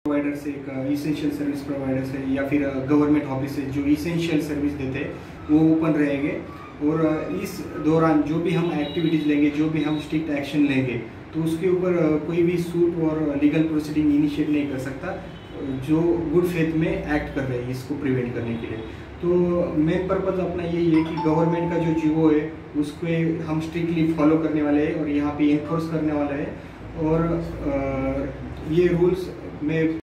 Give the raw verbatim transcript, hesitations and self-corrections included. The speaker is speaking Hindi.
प्रोवाइडर से, एक इसेंशियल सर्विस प्रोवाइडर से या फिर गवर्नमेंट ऑफिस से जो इसेंशियल सर्विस देते हैं वो ओपन रहेंगे। और इस दौरान जो भी हम एक्टिविटीज़ लेंगे, जो भी हम स्ट्रिक्ट एक्शन लेंगे, तो उसके ऊपर कोई भी सूट और लीगल प्रोसीडिंग इनिशिएट नहीं कर सकता जो गुड फेथ में एक्ट कर रहे हैं इसको प्रिवेंट करने के लिए। तो मेन पर्पज़ अपना यही है कि गवर्नमेंट का जो जीवो है उसको हम स्ट्रिक्टली फॉलो करने वाले हैं और यहाँ पे इन्फोर्स करने वाले हैं। और ये रूल्स में